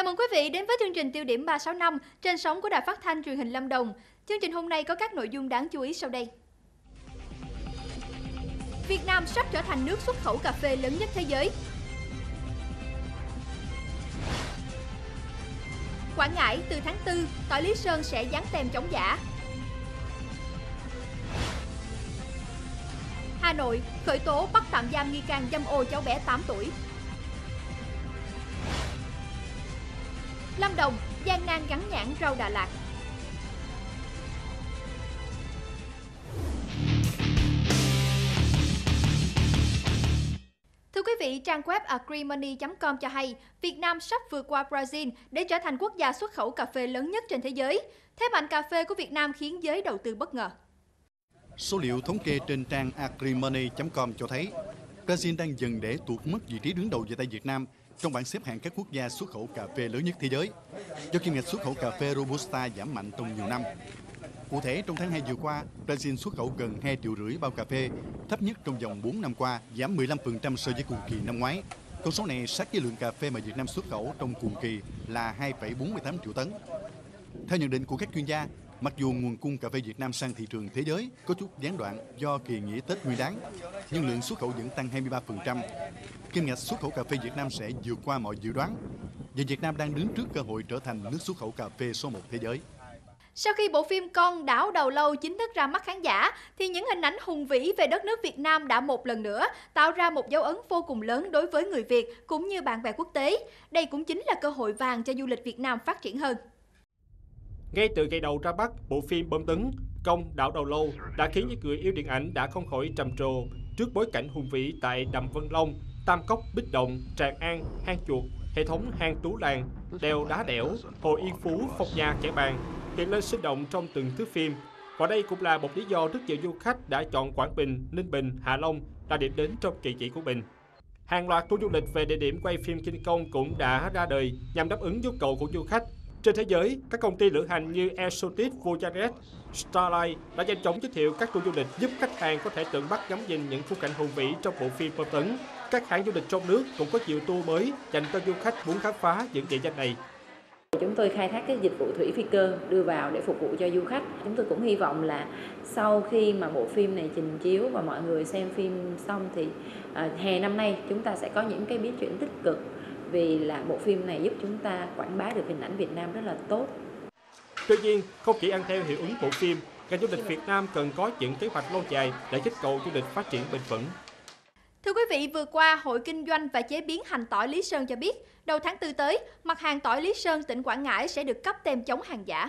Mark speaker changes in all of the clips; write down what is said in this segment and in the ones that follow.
Speaker 1: Chào mừng quý vị đến với chương trình Tiêu điểm 365 trên sóng của Đài Phát thanh Truyền hình Lâm Đồng. Chương trình hôm nay có các nội dung đáng chú ý sau đây. Việt Nam sắp trở thành nước xuất khẩu cà phê lớn nhất thế giới. Quảng Ngãi từ tháng 4, tỏi Lý Sơn sẽ dán tem chống giả. Hà Nội khởi tố bắt tạm giam nghi can dâm ô cháu bé 8 tuổi. Lâm Đồng gian nan gắn nhãn rau Đà Lạt. Thưa quý vị, trang web agrimoney.com cho hay Việt Nam sắp vượt qua Brazil để trở thành quốc gia xuất khẩu cà phê lớn nhất trên thế giới. Thế mạnh cà phê của Việt Nam khiến giới đầu tư bất ngờ.
Speaker 2: Số liệu thống kê trên trang agrimoney.com cho thấy Brazil đang dần để tuột mất vị trí đứng đầu về tay Việt Nam trong bảng xếp hạng các quốc gia xuất khẩu cà phê lớn nhất thế giới, do kim ngạch xuất khẩu cà phê Robusta giảm mạnh trong nhiều năm. Cụ thể, trong tháng 2 vừa qua, Brazil xuất khẩu gần 2,5 triệu bao cà phê, thấp nhất trong vòng 4 năm qua, giảm 15% so với cùng kỳ năm ngoái. Con số này sát với lượng cà phê mà Việt Nam xuất khẩu trong cùng kỳ là 2,48 triệu tấn. Theo nhận định của các chuyên gia, mặc dù nguồn cung cà phê Việt Nam sang thị trường thế giới có chút gián đoạn do kỳ nghỉ Tết Nguyên đán, nhưng lượng xuất khẩu vẫn tăng 23%. Kim ngạch xuất khẩu cà phê Việt Nam sẽ vượt qua mọi dự đoán, và Việt Nam đang đứng trước cơ hội trở thành nước xuất khẩu cà phê số 1 thế giới.
Speaker 1: Sau khi bộ phim Con đảo đầu lâu chính thức ra mắt khán giả, thì những hình ảnh hùng vĩ về đất nước Việt Nam đã một lần nữa tạo ra một dấu ấn vô cùng lớn đối với người Việt cũng như bạn bè quốc tế. Đây cũng chính là cơ hội vàng cho du lịch Việt Nam phát triển hơn.
Speaker 3: Ngay từ ngày đầu ra mắt, bộ phim bom tấn Con đảo đầu lâu đã khiến những người yêu điện ảnh đã không khỏi trầm trồ trước bối cảnh hùng vĩ tại Đầm Vân Long, Tam Cốc, Bích Động, Tràng An, Hang Chuột, hệ thống hang Tú Làng, đèo Đá Đẽo, hồ Yên Phú, Phong Nha, Kẻ Bàng hiện lên sinh động trong từng thước phim. Và đây cũng là một lý do rất nhiều du khách đã chọn Quảng Bình, Ninh Bình, Hạ Long là điểm đến trong kỳ nghỉ của mình. Hàng loạt tour du lịch về địa điểm quay phim King Kong cũng đã ra đời nhằm đáp ứng nhu cầu của du khách. Trên thế giới, các công ty lữ hành như Exotic, Voyager, Starline đã nhanh chóng giới thiệu các tour du lịch giúp khách hàng có thể tận mắt ngắm nhìn những khung cảnh hùng vĩ trong bộ phim bom tấn. Các hãng du lịch trong nước cũng có nhiều tour mới dành cho du khách muốn khám phá những địa danh này.
Speaker 4: Chúng tôi khai thác các dịch vụ thủy phi cơ đưa vào để phục vụ cho du khách. Chúng tôi cũng hy vọng là sau khi mà bộ phim này trình chiếu và mọi người xem phim xong thì hè năm nay chúng ta sẽ có những cái biến chuyển tích cực, vì là bộ phim này giúp chúng ta quảng bá được hình ảnh Việt Nam rất là tốt.
Speaker 3: Tuy nhiên, không chỉ ăn theo hiệu ứng bộ phim, ngành du lịch Việt Nam cần có những kế hoạch lâu dài để kích cầu du lịch phát triển bền vững.
Speaker 1: Thưa quý vị, vừa qua, Hội Kinh doanh và Chế biến hành tỏi Lý Sơn cho biết, đầu tháng 4 tới, mặt hàng tỏi Lý Sơn tỉnh Quảng Ngãi sẽ được cấp tem chống hàng giả.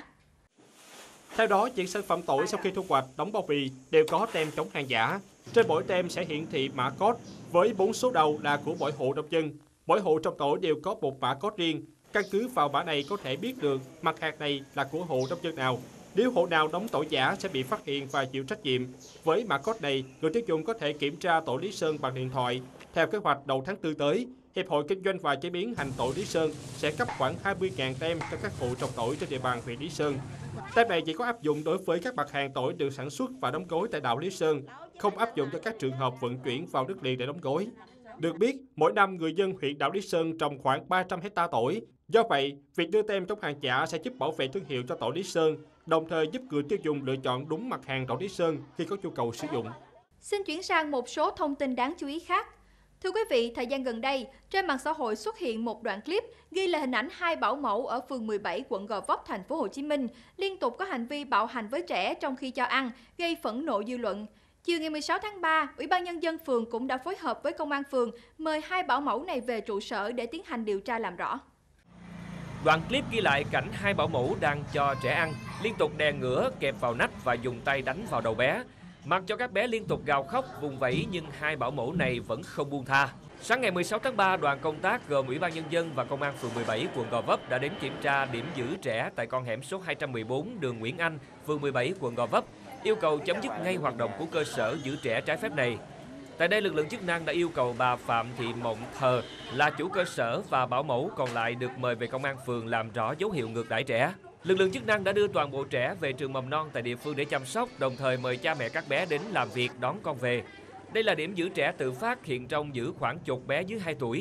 Speaker 3: Theo đó, những sản phẩm tỏi sau khi thu hoạch, đóng bao bì đều có tem chống hàng giả. Trên mỗi tem sẽ hiển thị mã code với 4 số đầu là của mỗi hộ nông dân. Mỗi hộ trồng tỏi đều có một mã code riêng. Căn cứ vào mã này có thể biết được mặt hàng này là của hộ nông dân nào. Nếu hộ nào đóng tỏi giả sẽ bị phát hiện và chịu trách nhiệm. Với mã code này, người tiêu dùng có thể kiểm tra tỏi Lý Sơn bằng điện thoại. Theo kế hoạch đầu tháng 4 tới, Hiệp hội Kinh doanh và Chế biến hành tỏi Lý Sơn sẽ cấp khoảng 20.000 tem cho các hộ trồng tỏi trên địa bàn huyện Lý Sơn. Tem này chỉ có áp dụng đối với các mặt hàng tỏi được sản xuất và đóng gói tại đảo Lý Sơn, không áp dụng cho các trường hợp vận chuyển vào đất liền để đóng gói. Được biết, mỗi năm người dân huyện đảo Lý Sơn trồng khoảng 300 hectare tỏi. Do vậy, việc đưa tem chống hàng giả sẽ giúp bảo vệ thương hiệu cho tỏi Lý Sơn, đồng thời giúp người tiêu dùng lựa chọn đúng mặt hàng tỏi Lý Sơn khi có nhu cầu sử dụng.
Speaker 1: Xin chuyển sang một số thông tin đáng chú ý khác. Thưa quý vị, thời gian gần đây, trên mạng xã hội xuất hiện một đoạn clip ghi lại hình ảnh hai bảo mẫu ở phường 17 quận Gò Vấp, thành phố Hồ Chí Minh liên tục có hành vi bạo hành với trẻ trong khi cho ăn, gây phẫn nộ dư luận. Chiều ngày 16 tháng 3, Ủy ban Nhân dân phường cũng đã phối hợp với công an phường mời hai bảo mẫu này về trụ sở để tiến hành điều tra làm rõ.
Speaker 5: Đoạn clip ghi lại cảnh hai bảo mẫu đang cho trẻ ăn, liên tục đè ngửa, kẹp vào nách và dùng tay đánh vào đầu bé. Mặc cho các bé liên tục gào khóc, vùng vẫy nhưng hai bảo mẫu này vẫn không buông tha. Sáng ngày 16 tháng 3, đoàn công tác gồm Ủy ban Nhân dân và Công an phường 17 quận Gò Vấp đã đến kiểm tra điểm giữ trẻ tại con hẻm số 214 đường Nguyễn Anh, phường 17 quận Gò Vấp, yêu cầu chấm dứt ngay hoạt động của cơ sở giữ trẻ trái phép này. Tại đây, lực lượng chức năng đã yêu cầu bà Phạm Thị Mộng Thờ là chủ cơ sở và bảo mẫu còn lại được mời về công an phường làm rõ dấu hiệu ngược đãi trẻ. Lực lượng chức năng đã đưa toàn bộ trẻ về trường mầm non tại địa phương để chăm sóc, đồng thời mời cha mẹ các bé đến làm việc đón con về. Đây là điểm giữ trẻ tự phát hiện trong giữ khoảng chục bé dưới 2 tuổi.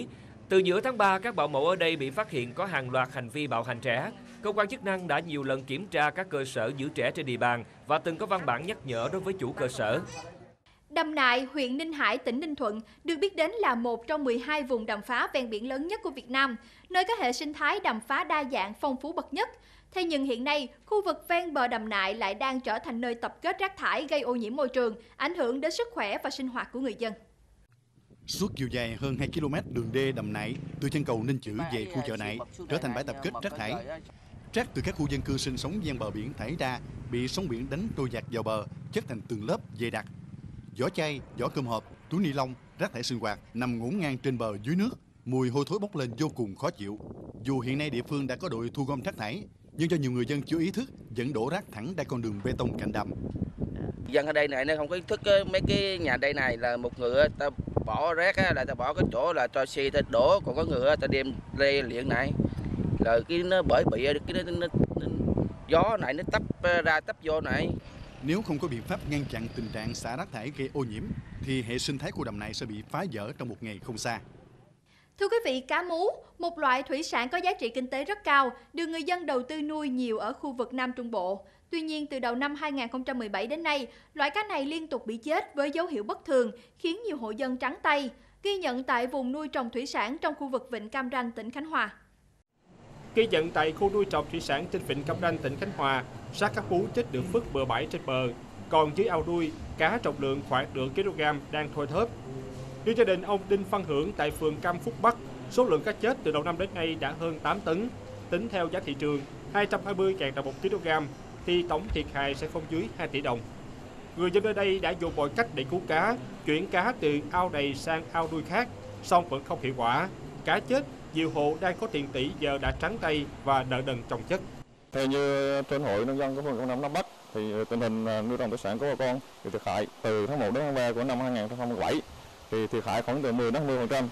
Speaker 5: Từ giữa tháng 3, các bảo mẫu ở đây bị phát hiện có hàng loạt hành vi bạo hành trẻ. Cơ quan chức năng đã nhiều lần kiểm tra các cơ sở giữ trẻ trên địa bàn và từng có văn bản nhắc nhở đối với chủ cơ sở.
Speaker 1: Đầm Nại, huyện Ninh Hải, tỉnh Ninh Thuận được biết đến là một trong 12 vùng đầm phá ven biển lớn nhất của Việt Nam, nơi có hệ sinh thái đầm phá đa dạng, phong phú bậc nhất. Thế nhưng hiện nay, khu vực ven bờ Đầm Nại lại đang trở thành nơi tập kết rác thải gây ô nhiễm môi trường, ảnh hưởng đến sức khỏe và sinh hoạt của người dân.
Speaker 2: Suốt chiều dài hơn 2 km đường đê Đầm Nại từ chân cầu Ninh Chữ về khu chợ Nại trở thành bãi tập kết rác thải. Rác từ các khu dân cư sinh sống ven bờ biển thải ra bị sóng biển đánh trôi dạt vào bờ, chất thành từng lớp dày đặc. Vỏ chai, vỏ cơm hộp, túi ni lông, rác thải sinh hoạt nằm ngổn ngang trên bờ dưới nước, mùi hôi thối bốc lên vô cùng khó chịu. Dù hiện nay địa phương đã có đội thu gom rác thải, nhưng do nhiều người dân chưa ý thức vẫn đổ rác thẳng ra con đường bê tông cạnh đầm.
Speaker 6: Dân ở đây này nó không có ý thức, mấy cái nhà đây này là một người ta bỏ rác là ta bỏ cái chỗ là cho xe ta đổ, còn có người ta đem lê liệng này là cái nó bởi bị cái nó gió này nó tấp ra tấp vô này.
Speaker 2: Nếu không có biện pháp ngăn chặn tình trạng xả rác thải gây ô nhiễm thì hệ sinh thái của đầm Nại sẽ bị phá vỡ trong một ngày không xa.
Speaker 1: Thưa quý vị, cá mú, một loại thủy sản có giá trị kinh tế rất cao, được người dân đầu tư nuôi nhiều ở khu vực Nam Trung Bộ. Tuy nhiên, từ đầu năm 2017 đến nay, loại cá này liên tục bị chết với dấu hiệu bất thường, khiến nhiều hộ dân trắng tay, ghi nhận tại vùng nuôi trồng thủy sản trong khu vực Vịnh Cam Ranh, tỉnh Khánh Hòa.
Speaker 3: Ghi nhận tại khu nuôi trồng thủy sản trên Vịnh Cam Ranh, tỉnh Khánh Hòa, xác cá mú chết được vứt bừa bãi trên bờ, còn dưới ao nuôi, cá trọng lượng khoảng nửa kg đang thoi thóp. Như gia đình ông Đinh Văn Hưởng tại phường Cam Phúc Bắc, số lượng cá chết từ đầu năm đến nay đã hơn 8 tấn. Tính theo giá thị trường 220.000 đồng 1 kg, thì tổng thiệt hại sẽ không dưới 2 tỷ đồng. Người dân ở đây đã dùng mọi cách để cứu cá, chuyển cá từ ao này sang ao nuôi khác, song vẫn không hiệu quả. Cá chết, nhiều hộ đang có tiền tỷ giờ đã trắng tay và nợ nần chồng chất.
Speaker 7: Theo như trên hội nông dân của phường Cam Ranh Nam Bắc thì tình hình nuôi trồng thủy sản của bà con thì thiệt hại từ tháng 1 đến tháng 3 của năm 2017 thì thiệt hại khoảng từ 10 đến 20%.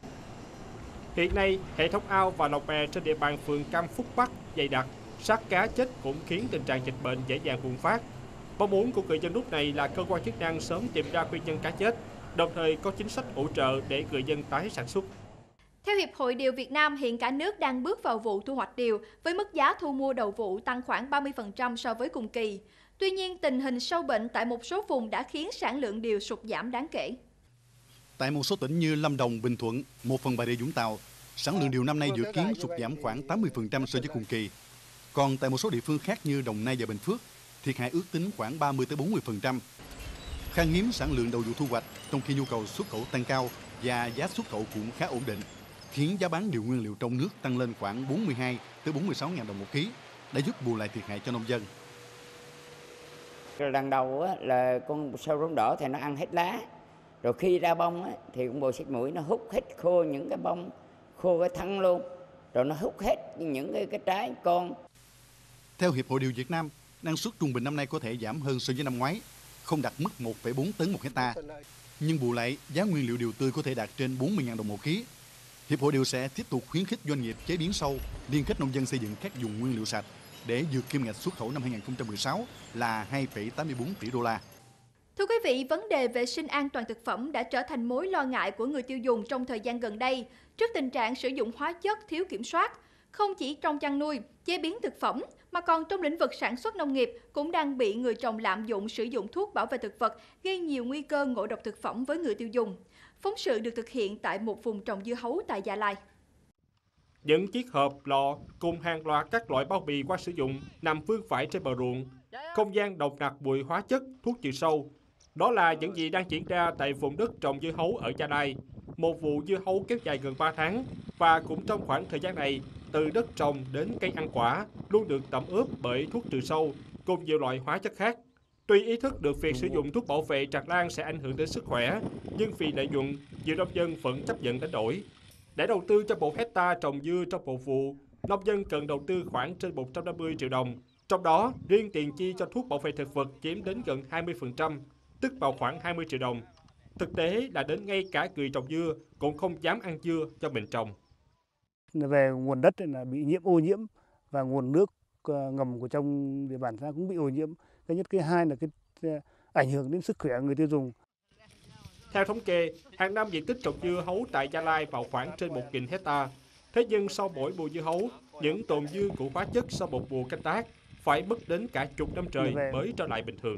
Speaker 3: Hiện nay, hệ thống ao và lồng bè trên địa bàn phường Cam Phúc Bắc dày đặc, xác cá chết cũng khiến tình trạng dịch bệnh dễ dàng bùng phát. Mong muốn của người dân lúc này là cơ quan chức năng sớm tìm ra nguyên nhân cá chết, đồng thời có chính sách hỗ trợ để người dân tái sản xuất.
Speaker 1: Theo Hiệp hội Điều Việt Nam, hiện cả nước đang bước vào vụ thu hoạch điều với mức giá thu mua đầu vụ tăng khoảng 30% so với cùng kỳ. Tuy nhiên, tình hình sâu bệnh tại một số vùng đã khiến sản lượng điều sụt giảm đáng kể.
Speaker 2: Tại một số tỉnh như Lâm Đồng, Bình Thuận, một phần Bà Rịa Vũng Tàu, sản lượng điều năm nay dự kiến sụt giảm khoảng 80% so với cùng kỳ. Còn tại một số địa phương khác như Đồng Nai và Bình Phước, thiệt hại ước tính khoảng 30-40%. Khan hiếm sản lượng đầu vụ thu hoạch, trong khi nhu cầu xuất khẩu tăng cao và giá xuất khẩu cũng khá ổn định, khiến giá bán điều nguyên liệu trong nước tăng lên khoảng 42-46.000 đồng một ký, đã giúp bù lại thiệt hại cho nông dân.
Speaker 8: Lần đầu là con sâu rốn đỏ thì nó ăn hết lá, rồi khi ra bông thì con bồ xít mũi nó hút hết khô những cái bông, khô cái thân luôn, rồi nó hút hết những cái trái con.
Speaker 2: Theo Hiệp hội Điều Việt Nam, năng suất trung bình năm nay có thể giảm hơn so với năm ngoái, không đạt mức 1,4 tấn một hectare. Nhưng bù lại, giá nguyên liệu điều tươi có thể đạt trên 40.000 đồng một ký. Hiệp hội Điều sẽ tiếp tục khuyến khích doanh nghiệp chế biến sâu, liên kết nông dân xây dựng các vùng nguyên liệu sạch để vượt kim ngạch xuất khẩu năm 2016 là 2,84 tỷ đô la.
Speaker 1: Thưa quý vị, vấn đề vệ sinh an toàn thực phẩm đã trở thành mối lo ngại của người tiêu dùng trong thời gian gần đây trước tình trạng sử dụng hóa chất thiếu kiểm soát. Không chỉ trong chăn nuôi, chế biến thực phẩm, mà còn trong lĩnh vực sản xuất nông nghiệp cũng đang bị người trồng lạm dụng sử dụng thuốc bảo vệ thực vật, gây nhiều nguy cơ ngộ độc thực phẩm với người tiêu dùng. Phóng sự được thực hiện tại một vùng trồng dưa hấu tại Gia Lai.
Speaker 3: Những chiếc hộp, lọ cùng hàng loạt các loại bao bì qua sử dụng nằm vương vãi trên bờ ruộng. Không gian độc nặc mùi hóa chất, thuốc trừ sâu. Đó là những gì đang diễn ra tại vùng đất trồng dưa hấu ở Gia Lai. Một vụ dưa hấu kéo dài gần 3 tháng và cũng trong khoảng thời gian này, từ đất trồng đến cây ăn quả luôn được tẩm ướp bởi thuốc trừ sâu cùng nhiều loại hóa chất khác. Tuy ý thức được việc sử dụng thuốc bảo vệ tràn lan sẽ ảnh hưởng đến sức khỏe, nhưng vì lợi nhuận, nhiều nông dân vẫn chấp nhận đánh đổi. Để đầu tư cho 1 hectare trồng dưa trong một vụ, nông dân cần đầu tư khoảng trên 150 triệu đồng. Trong đó, riêng tiền chi cho thuốc bảo vệ thực vật chiếm đến gần 20%, tức vào khoảng 20 triệu đồng. Thực tế là đến ngay cả người trồng dưa cũng không dám ăn dưa cho mình trồng.
Speaker 9: Về nguồn đất là bị nhiễm ô nhiễm và nguồn nước ngầm của trong địa bàn xã cũng bị ô nhiễm. Cái nhất, cái hai là cái ảnh hưởng đến sức khỏe người tiêu dùng.
Speaker 3: Theo thống kê, hàng năm diện tích trồng dưa hấu tại Gia Lai vào khoảng trên 1.000 hecta. Thế nhưng sau mỗi mùa dưa hấu, những tồn dư của hóa chất sau một mùa canh tác phải mất đến cả chục năm trời mới trở lại bình thường.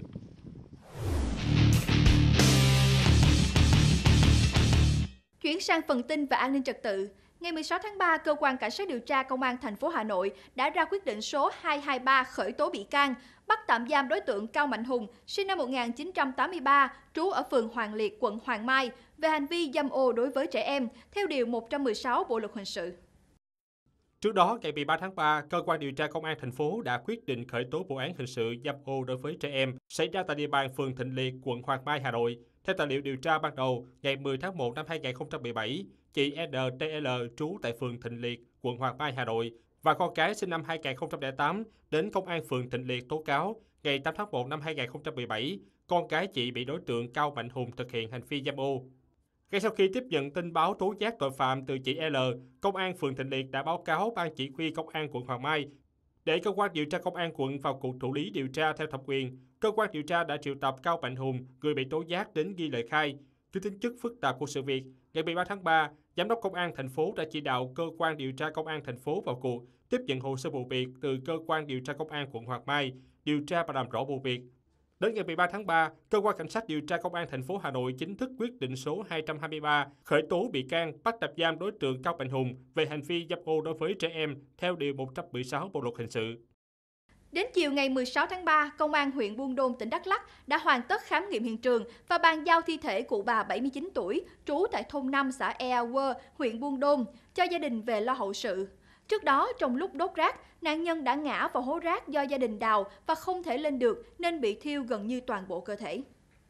Speaker 1: Chuyển sang phần tin và an ninh trật tự. Ngày 16 tháng 3, Cơ quan Cảnh sát điều tra Công an thành phố Hà Nội đã ra quyết định số 223 khởi tố bị can, bắt tạm giam đối tượng Cao Mạnh Hùng, sinh năm 1983, trú ở phường Hoàng Liệt, quận Hoàng Mai, về hành vi dâm ô đối với trẻ em, theo Điều 116 Bộ Luật Hình sự.
Speaker 3: Trước đó, ngày 13 tháng 3, Cơ quan điều tra Công an thành phố đã quyết định khởi tố vụ án hình sự dâm ô đối với trẻ em xảy ra tại địa bàn phường Thịnh Liệt, quận Hoàng Mai, Hà Nội. Theo tài liệu điều tra ban đầu, ngày 10 tháng 1 năm 2017, chị NTL trú tại phường Thịnh Liệt, quận Hoàng Mai, Hà Nội và con gái sinh năm 2008 đến Công an phường Thịnh Liệt tố cáo ngày 8 tháng 1 năm 2017, con gái chị bị đối tượng Cao Mạnh Hùng thực hiện hành vi dâm ô. Ngay sau khi tiếp nhận tin báo tố giác tội phạm từ chị L, Công an phường Thịnh Liệt đã báo cáo Ban Chỉ huy Công an quận Hoàng Mai để Cơ quan điều tra Công an quận vào cuộc thụ lý điều tra theo thẩm quyền. Cơ quan điều tra đã triệu tập Cao Mạnh Hùng, người bị tố giác, đến ghi lời khai. Trước tính chất phức tạp của sự việc, ngày 13 tháng 3, Giám đốc Công an thành phố đã chỉ đạo Cơ quan điều tra Công an thành phố vào cuộc, tiếp nhận hồ sơ vụ việc từ Cơ quan điều tra Công an quận Hoàng Mai, điều tra và làm rõ vụ việc. Đến ngày 13 tháng 3, Cơ quan Cảnh sát điều tra Công an thành phố Hà Nội chính thức quyết định số 223 khởi tố bị can, bắt tạm giam đối tượng Cao Mạnh Hùng về hành vi dâm ô đối với trẻ em theo Điều 116 Bộ Luật Hình sự.
Speaker 1: Đến chiều ngày 16 tháng 3, Công an huyện Buôn Đôn, tỉnh Đắk Lắk đã hoàn tất khám nghiệm hiện trường và bàn giao thi thể cụ bà 79 tuổi, trú tại thôn 5 xã Ea Quơ, huyện Buôn Đôn, cho gia đình về lo hậu sự. Trước đó, trong lúc đốt rác, nạn nhân đã ngã vào hố rác do gia đình đào và không thể lên được nên bị thiêu gần như toàn bộ cơ thể.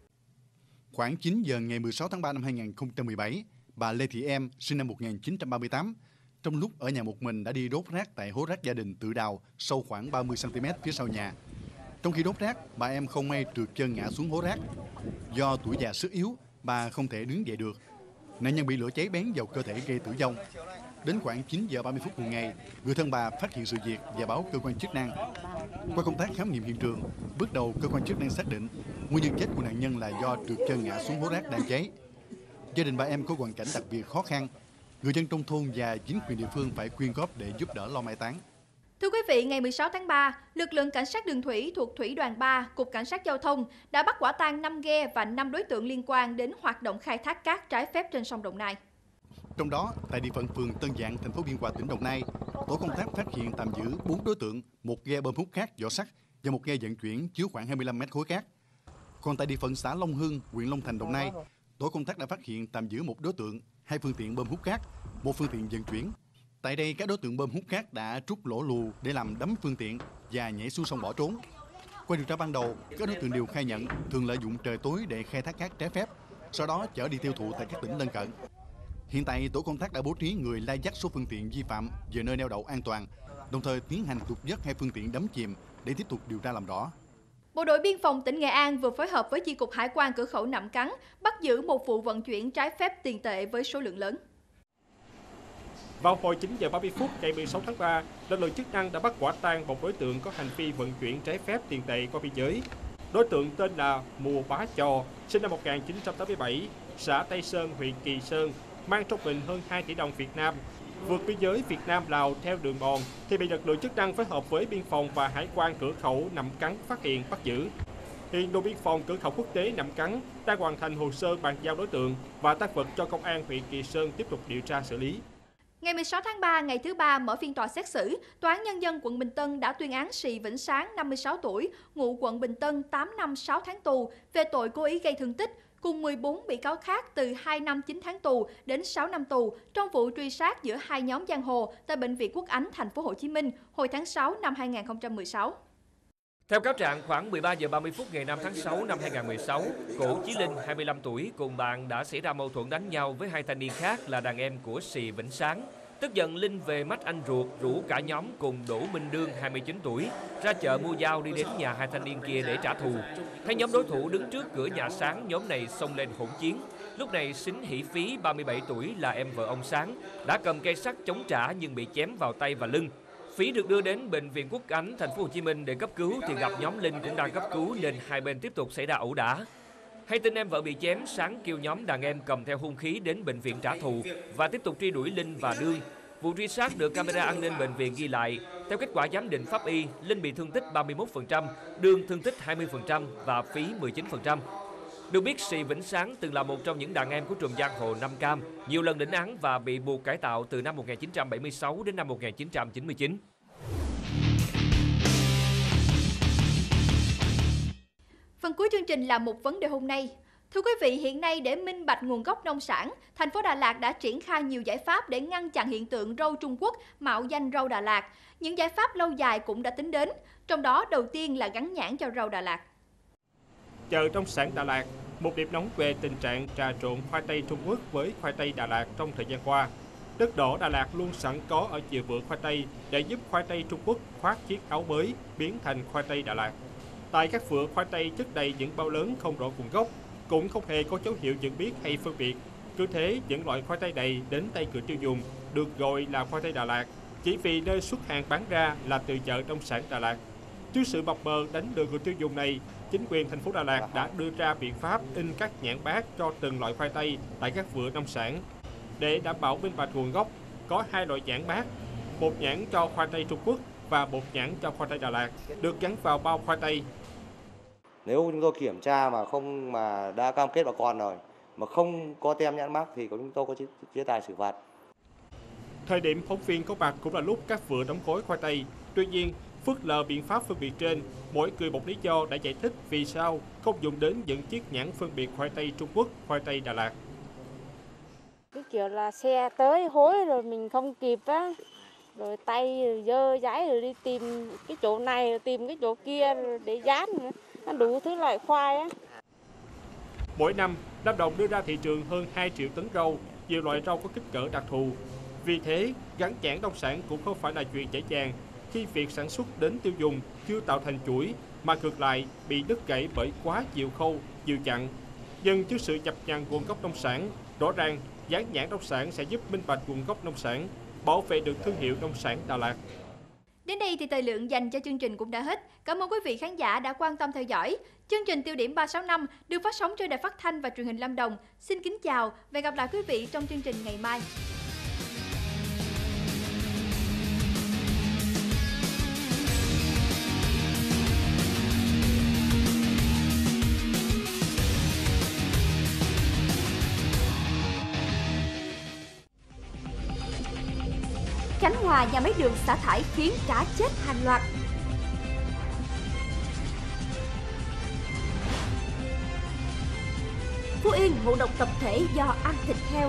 Speaker 2: Khoảng 9 giờ ngày 16 tháng 3 năm 2017, bà Lê Thị Em, sinh năm 1938, trong lúc ở nhà một mình đã đi đốt rác tại hố rác gia đình tự đào sâu khoảng 30 cm phía sau nhà. Trong khi đốt rác, bà Em không may trượt chân ngã xuống hố rác. Do tuổi già sức yếu, bà không thể đứng dậy được. Nạn nhân bị lửa cháy bén vào cơ thể gây tử vong. Đến khoảng 9 giờ 30 phút cùng ngày, người thân bà phát hiện sự việc và báo cơ quan chức năng. Qua công tác khám nghiệm hiện trường, bước đầu cơ quan chức năng xác định nguyên nhân chết của nạn nhân là do trượt chân ngã xuống hố rác đang cháy. Gia đình bà Em có hoàn cảnh đặc biệt khó khăn. Người dân trong thôn và chính quyền địa phương phải quyên góp để giúp đỡ lo mai táng.
Speaker 1: Thưa quý vị, ngày 16 tháng 3, lực lượng cảnh sát đường thủy thuộc Thủy đoàn 3, Cục Cảnh sát Giao thông đã bắt quả tang 5 ghe và 5 đối tượng liên quan đến hoạt động khai thác cát trái phép trên sông Đồng Nai.
Speaker 2: Trong đó, tại địa phận phường Tân Dạng, thành phố Biên Hòa, tỉnh Đồng Nai, tổ công tác phát hiện tạm giữ 4 đối tượng, một ghe bơm hút cát vỏ sắt và một ghe vận chuyển chứa khoảng 25 mét khối cát. Còn tại địa phận xã Long Hưng, huyện Long Thành, Đồng Nai, tổ công tác đã phát hiện tạm giữ một đối tượng, 2 phương tiện bơm hút cát, một phương tiện vận chuyển. Tại đây, các đối tượng bơm hút cát đã trút lỗ lù để làm đắm phương tiện và nhảy xuống sông bỏ trốn. Qua điều tra ban đầu, các đối tượng đều khai nhận thường lợi dụng trời tối để khai thác cát trái phép, sau đó chở đi tiêu thụ tại các tỉnh lân cận. Hiện tại, tổ công tác đã bố trí người lai dắt số phương tiện vi phạm về nơi neo đậu an toàn, đồng thời tiến hành trục vớt 2 phương tiện đắm chìm để tiếp tục điều tra làm rõ.
Speaker 1: Bộ đội biên phòng tỉnh Nghệ An vừa phối hợp với chi cục hải quan cửa khẩu Nậm Cắn bắt giữ một vụ vận chuyển trái phép tiền tệ với số lượng lớn.
Speaker 3: Vào hồi 9 giờ 30 phút ngày 16 tháng 3, lực lượng chức năng đã bắt quả tang một đối tượng có hành vi vận chuyển trái phép tiền tệ qua biên giới. Đối tượng tên là Mùa Bá Chò, sinh năm 1987, xã Tây Sơn, huyện Kỳ Sơn, mang trong mình hơn 2 tỷ đồng Việt Nam. Vượt biên giới Việt Nam-Lào theo đường mòn thì bị lực lượng chức năng phối hợp với biên phòng và hải quan cửa khẩu Nậm Cắn phát hiện bắt giữ. Hiện đồn biên phòng cửa khẩu quốc tế Nậm Cắn đang hoàn thành hồ sơ bàn giao đối tượng và tang vật cho công an huyện Kỳ Sơn tiếp tục điều tra xử lý.
Speaker 1: Ngày 16 tháng 3, ngày thứ 3 mở phiên tòa xét xử, Tòa án Nhân dân quận Bình Tân đã tuyên án Sì Vĩnh Sáng, 56 tuổi, ngụ quận Bình Tân 8 năm 6 tháng tù về tội cố ý gây thương tích, cùng 14 bị cáo khác từ 2 năm 9 tháng tù đến 6 năm tù trong vụ truy sát giữa hai nhóm giang hồ tại Bệnh viện Quốc Ánh, thành phố Hồ Chí Minh hồi tháng 6 năm 2016.
Speaker 5: Theo cáo trạng, khoảng 13 giờ 30 phút ngày 5 tháng 6 năm 2016, Cổ Chí Linh, 25 tuổi, cùng bạn đã xảy ra mâu thuẫn đánh nhau với 2 thanh niên khác là đàn em của Sì Vĩnh Sáng. Tức giận, Linh về mách anh ruột rủ cả nhóm cùng Đỗ Minh Đương, 29 tuổi, ra chợ mua dao đi đến nhà 2 thanh niên kia để trả thù. Thấy nhóm đối thủ đứng trước cửa nhà Sáng, nhóm này xông lên hỗn chiến. Lúc này Sính Hỷ Phí, 37 tuổi, là em vợ ông Sáng, đã cầm cây sắt chống trả nhưng bị chém vào tay và lưng. Phí được đưa đến Bệnh viện Quốc Ánh, thành phố Hồ Chí Minh để cấp cứu thì gặp nhóm Linh cũng đang cấp cứu nên hai bên tiếp tục xảy ra ẩu đả. Hay tin em vợ bị chém, Sáng kêu nhóm đàn em cầm theo hung khí đến bệnh viện trả thù và tiếp tục truy đuổi Linh và Đương. Vụ truy sát được camera an ninh bệnh viện ghi lại. Theo kết quả giám định pháp y, Linh bị thương tích 31%, Đương thương tích 20% và Phí 19%. Được biết, Sĩ Vĩnh Sáng từng là một trong những đàn em của trùm giang hồ Nam Cam, nhiều lần lĩnh án và bị buộc cải tạo từ năm 1976 đến năm 1999.
Speaker 1: Phần cuối chương trình là một vấn đề hôm nay. Thưa quý vị, hiện nay để minh bạch nguồn gốc nông sản, thành phố Đà Lạt đã triển khai nhiều giải pháp để ngăn chặn hiện tượng rau Trung Quốc mạo danh rau Đà Lạt. Những giải pháp lâu dài cũng đã tính đến, trong đó đầu tiên là gắn nhãn cho rau Đà Lạt.
Speaker 3: Chợ nông sản Đà Lạt, một điểm nóng về tình trạng trà trộn khoai tây Trung Quốc với khoai tây Đà Lạt trong thời gian qua. Đất đỏ Đà Lạt luôn sẵn có ở chìa vựa khoai tây để giúp khoai tây Trung Quốc khoác chiếc áo mới biến thành khoai tây Đà Lạt. Tại các vựa khoai tây chất đầy những bao lớn không rõ nguồn gốc, cũng không hề có dấu hiệu nhận biết hay phân biệt. Cứ thế, những loại khoai tây này đến tay người tiêu dùng được gọi là khoai tây Đà Lạt, chỉ vì nơi xuất hàng bán ra là từ chợ nông sản Đà Lạt. Trước sự mập mờ đánh lừa người tiêu dùng này, chính quyền thành phố Đà Lạt đã đưa ra biện pháp in các nhãn mác cho từng loại khoai tây tại các vựa nông sản. Để đảm bảo minh bạch nguồn gốc, có 2 loại nhãn mác, một nhãn cho khoai tây Trung Quốc và một nhãn cho khoai tây Đà Lạt, được gắn vào bao khoai tây.
Speaker 10: Nếu chúng tôi kiểm tra mà đã cam kết bà con rồi, mà không có tem nhãn mác thì chúng tôi có chế tài xử phạt.
Speaker 3: Thời điểm phóng viên có mặt cũng là lúc các vựa đóng gói khoai tây. Tuy nhiên, phớt lờ biện pháp phân biệt trên, mỗi người một lý do đã giải thích vì sao không dùng đến những chiếc nhãn phân biệt khoai tây Trung Quốc, khoai tây Đà Lạt.
Speaker 11: Cái kiểu là xe tới hối rồi mình không kịp á, rồi tay dơ dáy rồi đi tìm cái chỗ này rồi tìm cái chỗ kia rồi để dán, nó đủ thứ loại khoai á.
Speaker 3: Mỗi năm, Lâm Đồng đưa ra thị trường hơn 2 triệu tấn rau, nhiều loại rau có kích cỡ đặc thù. Vì thế, gắn nhãn nông sản cũng không phải là chuyện dễ dàng khi việc sản xuất đến tiêu dùng chưa tạo thành chuỗi, mà ngược lại bị đứt gãy bởi quá nhiều khâu, nhiều chặng. Nhưng trước sự nhập nhằng nguồn gốc nông sản, rõ ràng dán nhãn nông sản sẽ giúp minh bạch nguồn gốc nông sản, bảo vệ được thương hiệu nông sản Đà Lạt.
Speaker 1: Đến đây thì thời lượng dành cho chương trình cũng đã hết. Cảm ơn quý vị khán giả đã quan tâm theo dõi. Chương trình Tiêu điểm 365 được phát sóng trên Đài Phát thanh và Truyền hình Lâm Đồng. Xin kính chào và hẹn gặp lại quý vị trong chương trình ngày mai.
Speaker 12: Khánh Hòa, nhà máy đường xả thải khiến cá chết hàng loạt. Phú Yên, ngộ độc tập thể do ăn thịt heo.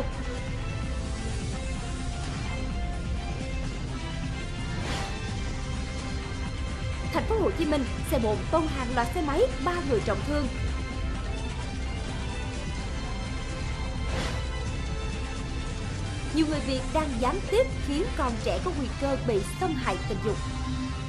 Speaker 12: Thành phố Hồ Chí Minh, xe bồn tông hàng loạt xe máy, 3 người trọng thương. Nhiều người Việt đang gián tiếp khiến con trẻ có nguy cơ bị xâm hại tình dục.